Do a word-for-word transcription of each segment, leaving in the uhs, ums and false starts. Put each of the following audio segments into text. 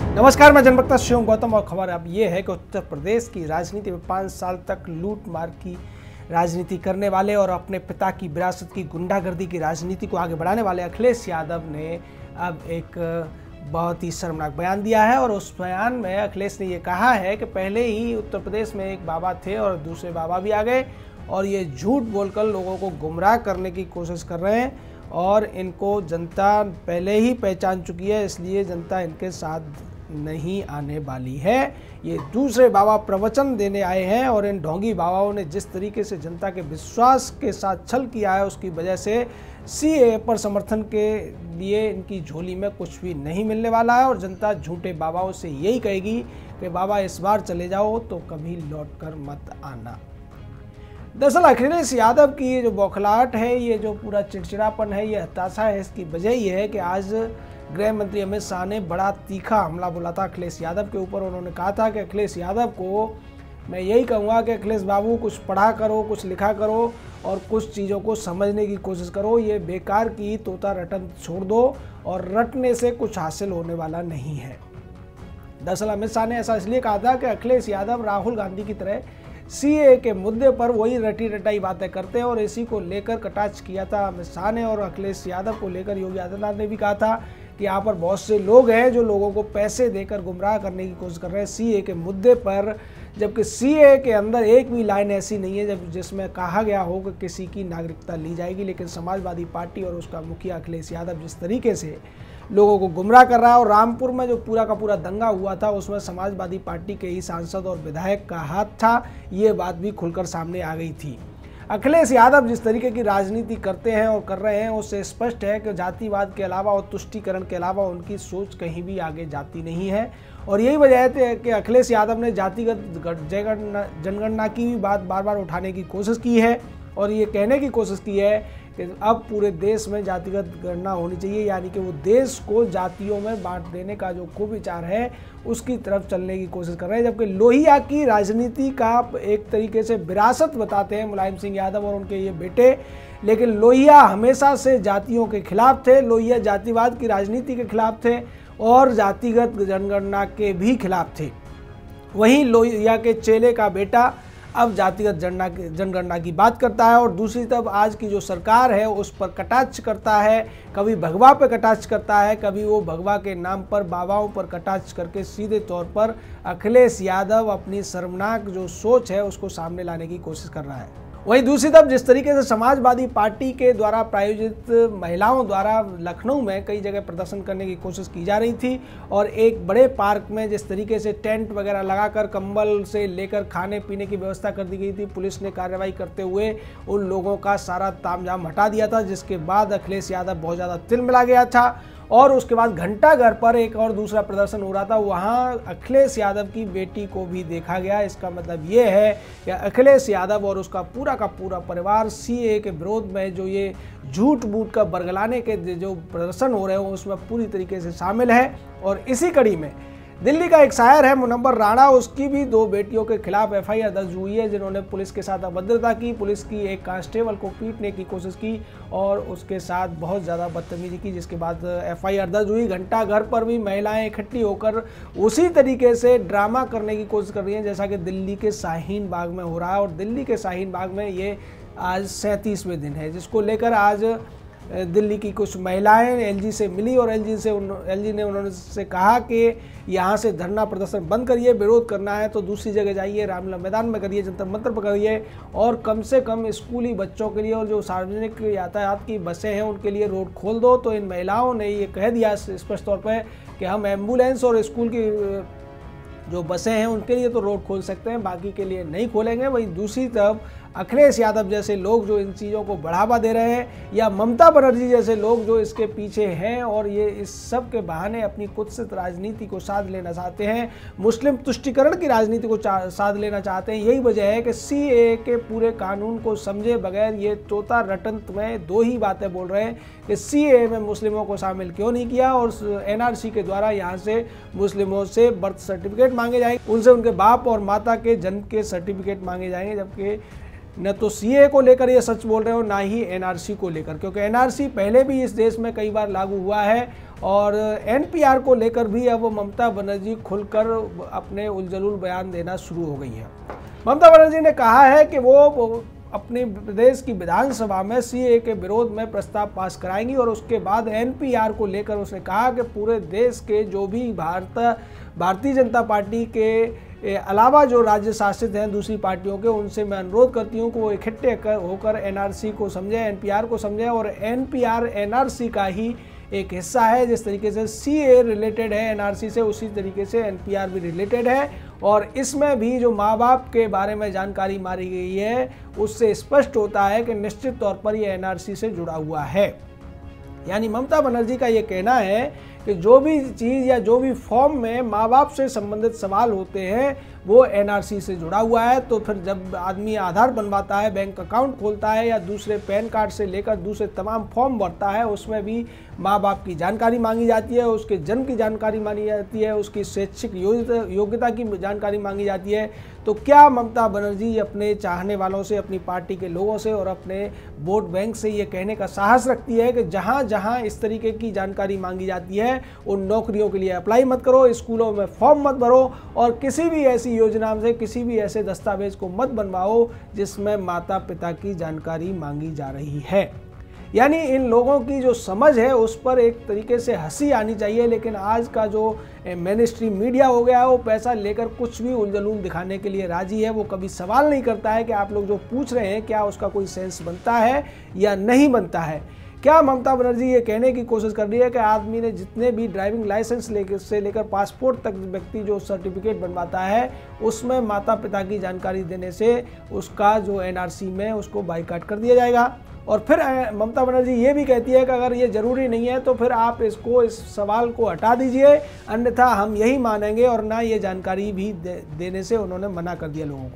नमस्कार, मैं जनवक्ता शिवम गौतम और खबर अब ये है कि उत्तर प्रदेश की राजनीति में पाँच साल तक लूट मार की राजनीति करने वाले और अपने पिता की विरासत की गुंडागर्दी की राजनीति को आगे बढ़ाने वाले अखिलेश यादव ने अब एक बहुत ही शर्मनाक बयान दिया है। और उस बयान में अखिलेश ने ये कहा है कि पहले ही उत्तर प्रदेश में एक बाबा थे और दूसरे बाबा भी आ गए और ये झूठ बोलकर लोगों को गुमराह करने की कोशिश कर रहे हैं और इनको जनता पहले ही पहचान चुकी है, इसलिए जनता इनके साथ नहीं आने वाली है। ये दूसरे बाबा प्रवचन देने आए हैं और इन ढोंगी बाबाओं ने जिस तरीके से जनता के विश्वास के साथ छल किया है उसकी वजह से सीएए पर समर्थन के लिए इनकी झोली में कुछ भी नहीं मिलने वाला है और जनता झूठे बाबाओं से यही कहेगी कि बाबा इस बार चले जाओ तो कभी लौट कर मत आना। दरअसल अखिलेश यादव की ये जो बौखलाहट है, ये जो पूरा चिड़चिड़ापन है, ये हताशा है, इसकी वजह ये है कि आज गृह मंत्री अमित शाह ने बड़ा तीखा हमला बोला था अखिलेश यादव के ऊपर। उन्होंने कहा था कि अखिलेश यादव को मैं यही कहूँगा कि अखिलेश बाबू कुछ पढ़ा करो, कुछ लिखा करो और कुछ चीज़ों को समझने की कोशिश करो। ये बेकार की तोता रटन छोड़ दो और रटने से कुछ हासिल होने वाला नहीं है। दरअसल अमित शाह ने ऐसा इसलिए कहा था कि अखिलेश यादव राहुल गांधी की तरह सीएए के मुद्दे पर वही रटी रटाई बातें करते हैं और इसी को लेकर कटाक्ष किया था अमित शाह ने। और अखिलेश यादव को लेकर योगी आदित्यनाथ ने भी कहा था कि यहाँ पर बहुत से लोग हैं जो लोगों को पैसे देकर गुमराह करने की कोशिश कर रहे हैं सीएए के मुद्दे पर, जबकि सीएए के अंदर एक भी लाइन ऐसी नहीं है जब जिसमें कहा गया हो कि किसी की नागरिकता ली जाएगी। लेकिन समाजवादी पार्टी और उसका मुखिया अखिलेश यादव जिस तरीके से लोगों को गुमराह कर रहा है और रामपुर में जो पूरा का पूरा दंगा हुआ था उसमें समाजवादी पार्टी के ही सांसद और विधायक का हाथ था, ये बात भी खुलकर सामने आ गई थी। अखिलेश यादव जिस तरीके की राजनीति करते हैं और कर रहे हैं उससे स्पष्ट है कि जातिवाद के अलावा और तुष्टीकरण के अलावा उनकी सोच कहीं भी आगे जाती नहीं है। और यही वजह है कि अखिलेश यादव ने जातिगत जनगणना जनगणना की भी बात बार बार उठाने की कोशिश की है और ये कहने की कोशिश की है कि अब पूरे देश में जातिगत गणना होनी चाहिए, यानी कि वो देश को जातियों में बांट देने का जो कुविचार है उसकी तरफ चलने की कोशिश कर रहे हैं। जबकि लोहिया की राजनीति का एक तरीके से विरासत बताते हैं मुलायम सिंह यादव और उनके ये बेटे, लेकिन लोहिया हमेशा से जातियों के खिलाफ थे। लोहिया जातिवाद की राजनीति के खिलाफ थे और जातिगत जनगणना के भी खिलाफ थे। वहीं लोहिया के चेले का बेटा अब जातिगत जनगणना जनगणना की बात करता है और दूसरी तरफ आज की जो सरकार है उस पर कटाक्ष करता है। कभी भगवा पर कटाक्ष करता है, कभी वो भगवा के नाम पर बाबाओं पर कटाक्ष करके सीधे तौर पर अखिलेश यादव अपनी शर्मनाक जो सोच है उसको सामने लाने की कोशिश कर रहा है। वहीं दूसरी तरफ जिस तरीके से समाजवादी पार्टी के द्वारा प्रायोजित महिलाओं द्वारा लखनऊ में कई जगह प्रदर्शन करने की कोशिश की जा रही थी और एक बड़े पार्क में जिस तरीके से टेंट वगैरह लगाकर कंबल से लेकर खाने पीने की व्यवस्था कर दी गई थी, पुलिस ने कार्रवाई करते हुए उन लोगों का सारा तामझाम हटा दिया था, जिसके बाद अखिलेश यादव बहुत ज़्यादा तिलमिला गया था। और उसके बाद घंटा घर पर एक और दूसरा प्रदर्शन हो रहा था, वहां अखिलेश यादव की बेटी को भी देखा गया। इसका मतलब ये है कि अखिलेश यादव और उसका पूरा का पूरा परिवार सीएए के विरोध में जो ये झूठ बूट का बरगलाने के जो प्रदर्शन हो रहे हैं उसमें पूरी तरीके से शामिल है। और इसी कड़ी में दिल्ली का एक शायर है मुनव्वर राणा, उसकी भी दो बेटियों के खिलाफ एफआईआर दर्ज हुई है जिन्होंने पुलिस के साथ अभद्रता की, पुलिस की एक कांस्टेबल को पीटने की कोशिश की और उसके साथ बहुत ज़्यादा बदतमीजी की, जिसके बाद एफआईआर दर्ज हुई। घंटा घर पर भी महिलाएं इकट्ठी होकर उसी तरीके से ड्रामा करने की कोशिश कर रही हैं जैसा कि दिल्ली के शाहीन बाग में हो रहा है। और दिल्ली के शाहीन बाग में ये आज सैंतीसवें दिन है, जिसको लेकर आज दिल्ली की कुछ महिलाएं एलजी से मिली और एलजी से एलजी ने उन्होंने से कहा कि यहाँ से धरना प्रदर्शन बंद करिए, विरोध करना है तो दूसरी जगह जाइए, रामलीला मैदान में करिए, जंतर मंतर पर करिए और कम से कम स्कूली बच्चों के लिए और जो सार्वजनिक यातायात की बसें हैं उनके लिए रोड खोल दो। तो इन महिलाओं ने ये कह दिया स्पष्ट तौर पर कि हम एम्बुलेंस और स्कूल की जो बसें हैं उनके लिए तो रोड खोल सकते हैं, बाकी के लिए नहीं खोलेंगे। वहीं दूसरी तरफ अखिलेश यादव जैसे लोग जो इन चीज़ों को बढ़ावा दे रहे हैं या ममता बनर्जी जैसे लोग जो इसके पीछे हैं और ये इस सब के बहाने अपनी कुत्सित राजनीति को साध लेना चाहते हैं, मुस्लिम तुष्टीकरण की राजनीति को साध लेना चाहते हैं। यही वजह है कि सीएए के पूरे कानून को समझे बगैर ये तोता रटन में दो ही बातें बोल रहे हैं कि सीएए में मुस्लिमों को शामिल क्यों नहीं किया और एनआरसी के द्वारा यहाँ से मुस्लिमों से बर्थ सर्टिफिकेट मांगे जाएंगे, उनसे उनके बाप और माता के जन्म के सर्टिफिकेट मांगे जाएंगे। जबकि न तो सीए को लेकर ये सच बोल रहे हो ना ही एनआरसी को लेकर, क्योंकि एनआरसी पहले भी इस देश में कई बार लागू हुआ है और एनपीआर को लेकर भी अब ममता बनर्जी खुलकर अपने उलझुल बयान देना शुरू हो गई हैं। ममता बनर्जी ने कहा है कि वो अपने प्रदेश की विधानसभा में सीए के विरोध में प्रस्ताव पास कराएंगी और उसके बाद एनपीआर को लेकर उसने कहा कि पूरे देश के जो भी भारत भारतीय जनता पार्टी के अलावा जो राज्य शासित हैं दूसरी पार्टियों के, उनसे मैं अनुरोध करती हूँ कि वो इकट्ठे होकर एनआरसी को समझें, एनपीआर को समझें। और एनपीआर एनआरसी का ही एक हिस्सा है। जिस तरीके से सीए रिलेटेड है एनआरसी से, उसी तरीके से एनपीआर भी रिलेटेड है। और इसमें भी जो माँ बाप के बारे में जानकारी मारी गई है उससे स्पष्ट होता है कि निश्चित तौर पर यह एनआरसी से जुड़ा हुआ है। यानी ममता बनर्जी का ये कहना है कि जो भी चीज़ या जो भी फॉर्म में माँ बाप से संबंधित सवाल होते हैं वो एनआरसी से जुड़ा हुआ है। तो फिर जब आदमी आधार बनवाता है, बैंक अकाउंट खोलता है या दूसरे पैन कार्ड से लेकर दूसरे तमाम फॉर्म भरता है, उसमें भी माँ बाप की जानकारी मांगी जाती है, उसके जन्म की जानकारी मांगी जाती है, उसकी शैक्षिक योग्यता की जानकारी मांगी जाती है। तो क्या ममता बनर्जी अपने चाहने वालों से, अपनी पार्टी के लोगों से और अपने वोट बैंक से ये कहने का साहस रखती है कि जहाँ जहाँ इस तरीके की जानकारी मांगी जाती है उन नौकरियों के लिए अप्लाई मत करो, स्कूलों में फॉर्म मत भरो और किसी भी ऐसी योजना से किसी भी ऐसे दस्तावेज को मत बनवाओ जिसमें माता पिता की जानकारी मांगी जा रही है। यानी इन लोगों की जो समझ है उस पर एक तरीके से हंसी आनी चाहिए। लेकिन आज का जो मेन स्ट्रीम मीडिया हो गया है वो पैसा लेकर कुछ भी उलझुल दिखाने के लिए राजी है। वो कभी सवाल नहीं करता है कि आप लोग जो पूछ रहे हैं क्या उसका कोई सेंस बनता है या नहीं बनता है। क्या ममता बनर्जी ये कहने की कोशिश कर रही है कि आदमी ने जितने भी ड्राइविंग लाइसेंस लेकर से लेकर पासपोर्ट तक व्यक्ति जो सर्टिफिकेट बनवाता है उसमें माता पिता की जानकारी देने से उसका जो एनआरसी में उसको बाइकाट कर दिया जाएगा। और फिर ममता बनर्जी ये भी कहती है कि अगर ये ज़रूरी नहीं है तो फिर आप इसको इस सवाल को हटा दीजिए, अन्यथा हम यही मानेंगे। और ना ये जानकारी भी दे, देने से उन्होंने मना कर दिया लोगों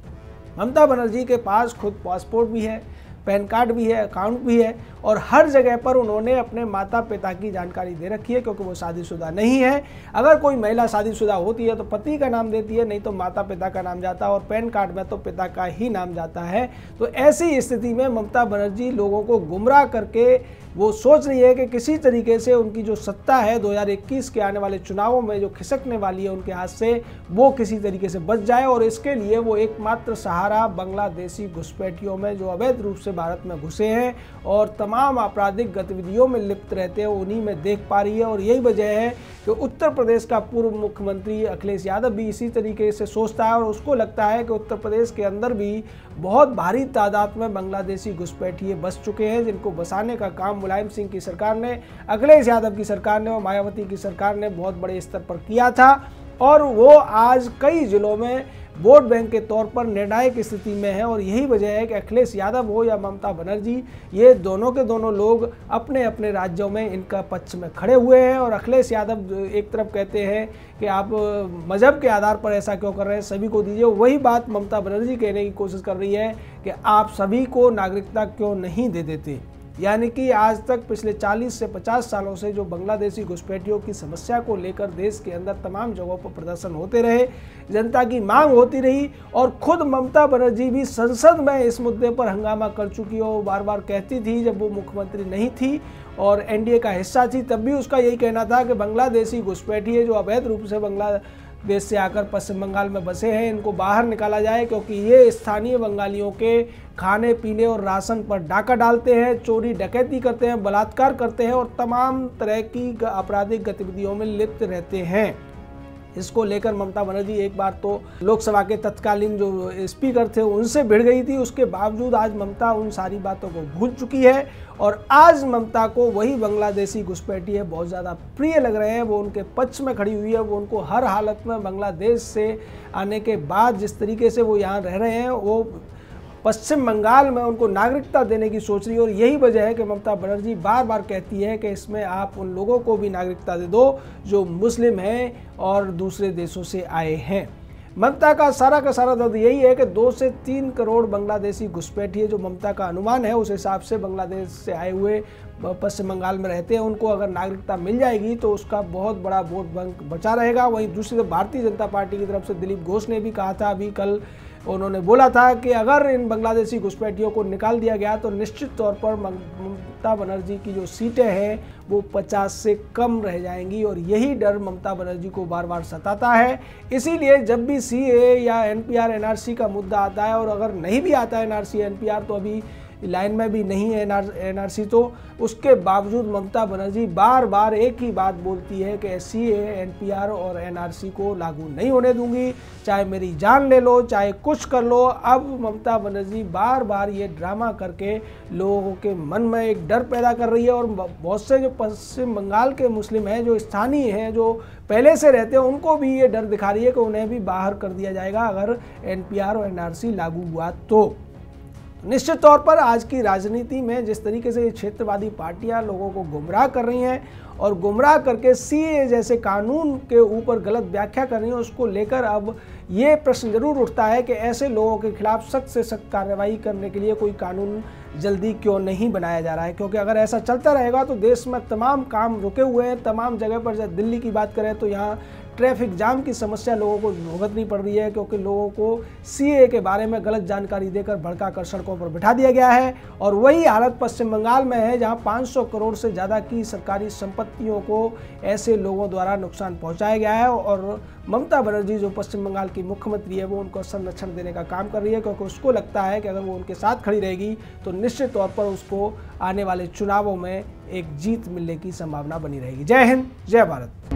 को। ममता बनर्जी के पास खुद पासपोर्ट भी है, पैन कार्ड भी है, अकाउंट भी है और हर जगह पर उन्होंने अपने माता पिता की जानकारी दे रखी है क्योंकि वो शादीशुदा नहीं है। अगर कोई महिला शादीशुदा होती है तो पति का नाम देती है, नहीं तो माता पिता का नाम जाता है और पैन कार्ड में तो पिता का ही नाम जाता है। तो ऐसी स्थिति में ममता बनर्जी लोगों को गुमराह करके वो सोच रही है कि किसी तरीके से उनकी जो सत्ता है दो हज़ार इक्कीस के आने वाले चुनावों में जो खिसकने वाली है उनके हाथ से, वो किसी तरीके से बच जाए। और इसके लिए वो एकमात्र सहारा बांग्लादेशी घुसपैठियों में जो अवैध रूप से भारत में घुसे हैं और तमाम आपराधिक गतिविधियों में लिप्त रहते हैं उन्हीं में देख पा रही है। और यही वजह है कि उत्तर प्रदेश का पूर्व मुख्यमंत्री अखिलेश यादव भी इसी तरीके से सोचता है और उसको लगता है कि उत्तर प्रदेश के अंदर भी बहुत भारी तादाद में बांग्लादेशी घुसपैठिए बस चुके हैं, जिनको बसाने का काम मुलायम सिंह की सरकार ने, अखिलेश यादव की सरकार ने और मायावती की सरकार ने बहुत बड़े स्तर पर किया था। और वो आज कई जिलों में वोट बैंक के तौर पर निर्णायक स्थिति में है। और यही वजह है कि अखिलेश यादव हो या ममता बनर्जी, ये दोनों के दोनों लोग अपने अपने राज्यों में इनका पक्ष में खड़े हुए हैं। और अखिलेश यादव एक तरफ कहते हैं कि आप मजहब के आधार पर ऐसा क्यों कर रहे हैं, सभी को दीजिए, वही बात ममता बनर्जी कहने की कोशिश कर रही है कि आप सभी को नागरिकता क्यों नहीं दे देते। यानी कि आज तक पिछले चालीस से पचास सालों से जो बांग्लादेशी घुसपैठियों की समस्या को लेकर देश के अंदर तमाम जगहों पर प्रदर्शन होते रहे, जनता की मांग होती रही और खुद ममता बनर्जी भी संसद में इस मुद्दे पर हंगामा कर चुकी हो। वो बार बार कहती थी जब वो मुख्यमंत्री नहीं थी और एनडीए का हिस्सा थी तब भी उसका यही कहना था कि बांग्लादेशी घुसपैठिए जो अवैध रूप से बांग्लादेश से आकर पश्चिम बंगाल में बसे हैं इनको बाहर निकाला जाए, क्योंकि ये स्थानीय बंगालियों के खाने पीने और राशन पर डाका डालते हैं, चोरी डकैती करते हैं, बलात्कार करते हैं और तमाम तरह की आपराधिक गतिविधियों में लिप्त रहते हैं। इसको लेकर ममता बनर्जी एक बार तो लोकसभा के तत्कालीन जो स्पीकर थे उनसे भिड़ गई थी, उसके बावजूद आज ममता उन सारी बातों को भूल चुकी है और आज ममता को वही बांग्लादेशी घुसपैठिए बहुत ज़्यादा प्रिय लग रहे हैं। वो उनके पक्ष में खड़ी हुई है, वो उनको हर हालत में बांग्लादेश से आने के बाद जिस तरीके से वो यहाँ रह रहे हैं वो पश्चिम बंगाल में उनको नागरिकता देने की सोच रही है। और यही वजह है कि ममता बनर्जी बार बार कहती है कि इसमें आप उन लोगों को भी नागरिकता दे दो जो मुस्लिम हैं और दूसरे देशों से आए हैं। ममता का सारा का सारा दर्द यही है कि दो से तीन करोड़ बांग्लादेशी घुसपैठिए जो ममता का अनुमान है उस हिसाब से बांग्लादेश से आए हुए पश्चिम बंगाल में रहते हैं, उनको अगर नागरिकता मिल जाएगी तो उसका बहुत बड़ा वोट बैंक बचा रहेगा। वहीं दूसरी तरफ भारतीय जनता पार्टी की तरफ से दिलीप घोष ने भी कहा था अभी कल उन्होंने बोला था कि अगर इन बांग्लादेशी घुसपैठियों को निकाल दिया गया तो निश्चित तौर पर ममता बनर्जी की जो सीटें हैं वो पचास से कम रह जाएंगी, और यही डर ममता बनर्जी को बार बार सताता है। इसीलिए जब भी सीए या एनपीआर एनआरसी का मुद्दा आता है, और अगर नहीं भी आता है एनआरसी एनपीआर तो अभी लाइन में भी नहीं है एनआरसी, तो उसके बावजूद ममता बनर्जी बार बार एक ही बात बोलती है कि सीए, एनपीआर और एनआरसी को लागू नहीं होने दूंगी, चाहे मेरी जान ले लो, चाहे कुछ कर लो। अब ममता बनर्जी बार बार ये ड्रामा करके लोगों के मन में एक डर पैदा कर रही है, और बहुत से जो पश्चिम बंगाल के मुस्लिम हैं, जो स्थानीय हैं, जो पहले से रहते हैं, उनको भी ये डर दिखा रही है कि उन्हें भी बाहर कर दिया जाएगा अगर एनपीआर और एनआरसी लागू हुआ तो। निश्चित तौर पर आज की राजनीति में जिस तरीके से ये क्षेत्रवादी पार्टियां लोगों को गुमराह कर रही हैं और गुमराह करके सीए जैसे कानून के ऊपर गलत व्याख्या कर रही हैं, उसको लेकर अब ये प्रश्न जरूर उठता है कि ऐसे लोगों के खिलाफ सख्त से सख्त कार्रवाई करने के लिए कोई कानून जल्दी क्यों नहीं बनाया जा रहा है। क्योंकि अगर ऐसा चलता रहेगा तो देश में तमाम काम रुके हुए हैं, तमाम जगह पर। जब दिल्ली की बात करें तो यहाँ ट्रैफिक जाम की समस्या लोगों को भुगतनी पड़ रही है, क्योंकि लोगों को सीए के बारे में गलत जानकारी देकर भड़काकर सड़कों पर बिठा दिया गया है। और वही हालत पश्चिम बंगाल में है, जहां पाँच सौ करोड़ से ज़्यादा की सरकारी संपत्तियों को ऐसे लोगों द्वारा नुकसान पहुंचाया गया है। और ममता बनर्जी जो पश्चिम बंगाल की मुख्यमंत्री है, वो उनको संरक्षण देने का काम कर रही है, क्योंकि उसको लगता है कि अगर वो उनके साथ खड़ी रहेगी तो निश्चित तौर पर उसको आने वाले चुनावों में एक जीत मिलने की संभावना बनी रहेगी। जय हिंद, जय भारत।